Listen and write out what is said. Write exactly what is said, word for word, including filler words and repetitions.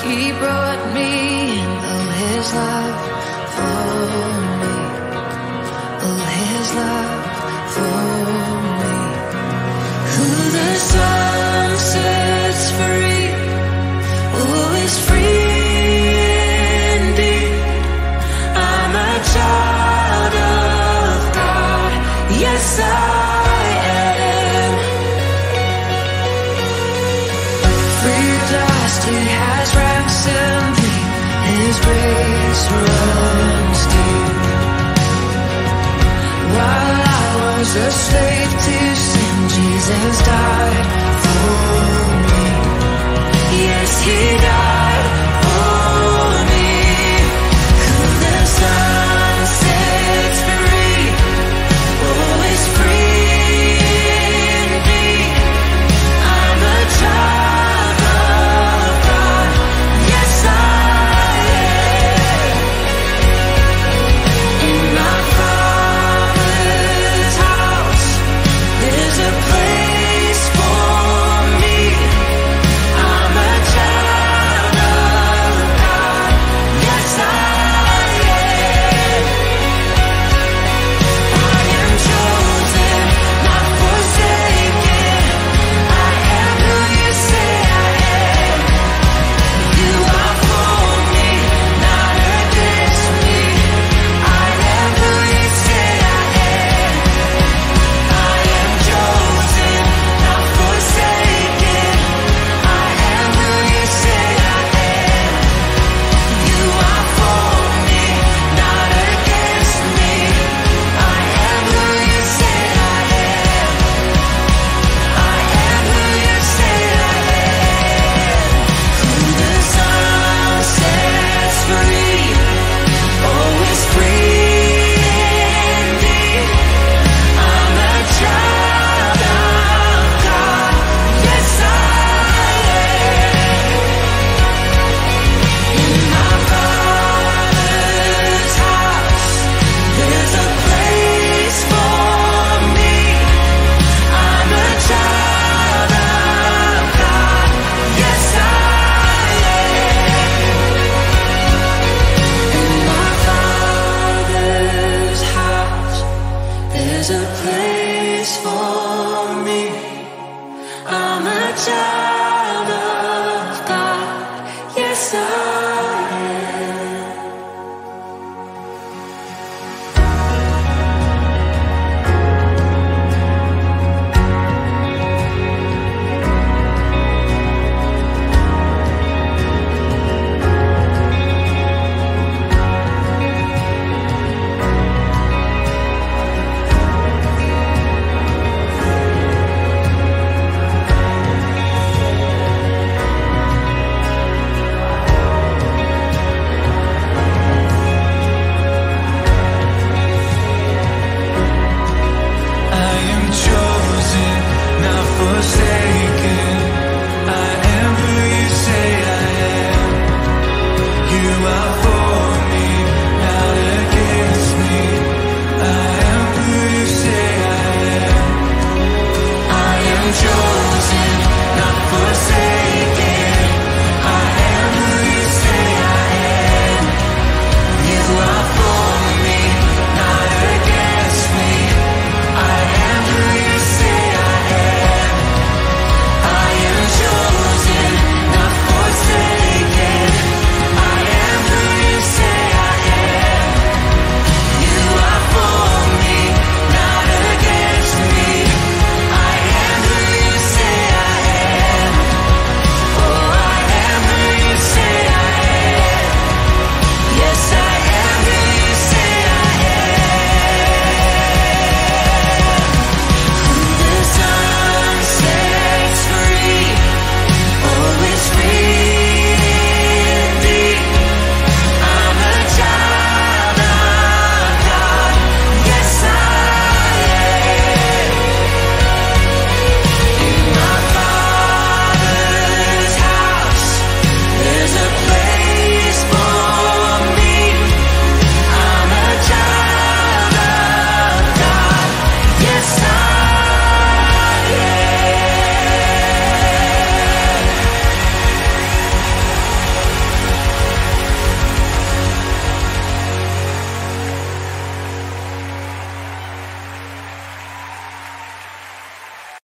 He brought me in, oh his love for me, oh his love for me. Who the sun sets free, oh is free indeed. I'm a child of God, yes I am. Free at last, He has ransomed me, His grace runs deep. While I was a slave to sin, Jesus died for me. Yes, He died for me. Who the Son sets free, oh, is free indeed. I'm a child of God, yes I am. In my Father's house, there's a place for me. I'm a child of God, yes I am. I am chosen, not forsaken. I am who you say I am. You are for me, not against me. I am who you say I am. I am chosen, not forsaken. I am who you say I am. You are for me, not against me. I am who you say I am. I am who you say I am. Who the Son sets free, oh, is free indeed. I'm a child of God, yes I am. In my Father's house, there's a place for me. I'm a child of God, yes I am. In my Father's house, there's a place for me. I'm a child